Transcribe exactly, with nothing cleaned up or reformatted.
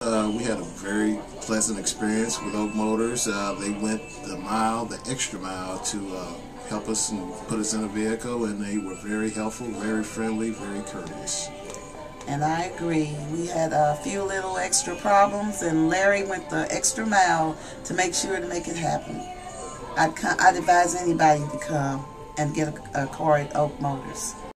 Uh, we had a very pleasant experience with Oak Motors. Uh, they went the mile, the extra mile, to uh, help us and put us in a vehicle, and they were very helpful, very friendly, very courteous. And I agree. We had a few little extra problems, and Larry went the extra mile to make sure to make it happen. I'd, I'd advise anybody to come and get a, a car at Oak Motors.